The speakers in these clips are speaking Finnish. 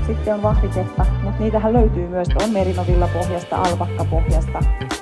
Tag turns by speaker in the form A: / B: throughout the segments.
A: sitten on vahviketta, mutta niitähän löytyy myös, on merinovillapohjasta, alpakkapohjasta.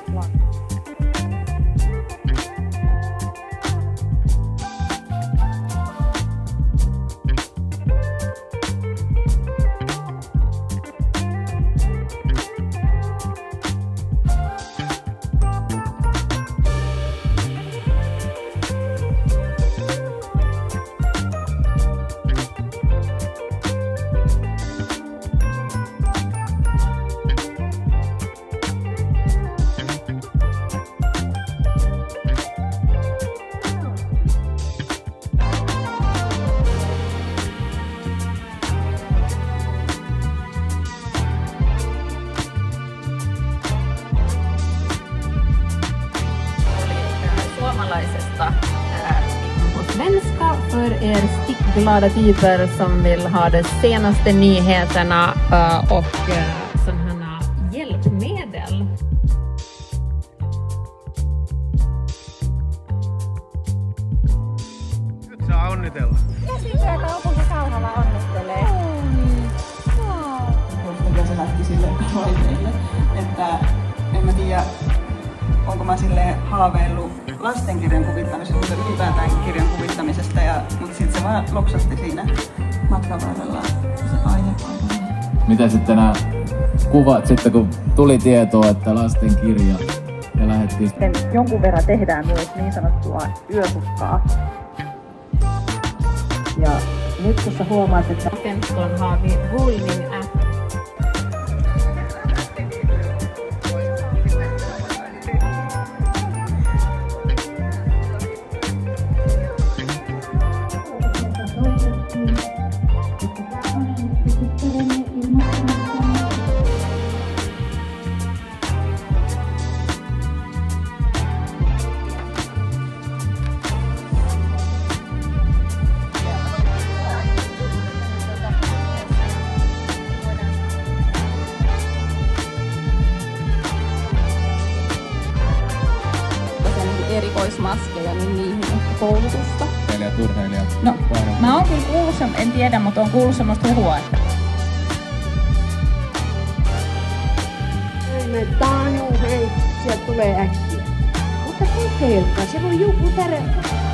B: Svenska för er stickglada typer som vill ha de senaste nyheterna och sådana hjälpmedel.
C: Nyt saa onnitella.
A: Ja sitten kaupunki Kauhava onnittelee.
D: Ja se lähti sille laiteille, että en mä tiedä, onko mä silleen haaveillut lastenkirjan kuvittamisesta, mutta ylipäätään kirjan kuvittamisesta, mutta sitten se vaan loksahti siinä matkan varrella se aihepaikalla.
E: Mitä sitten nämä kuvat, sitten kun tuli tietoa, että lastenkirja ja lähdettiin...
A: Sitten jonkun verran tehdään myös niin sanottua yösukkaa. Ja nyt kun sä huomaat, että...
B: 15 har vi rullning app.
F: erikoismaskeja, niin niihin ehkä koulutusta.
E: Urheilijat.
F: No, mä oon kyllä kuullut, en tiedä, mutta oon kuullut semmoista huhua, että...
G: Taanu, hei, sieltä tulee äkkiä. Mutta kokeilkaa, se voi joku tärkeä.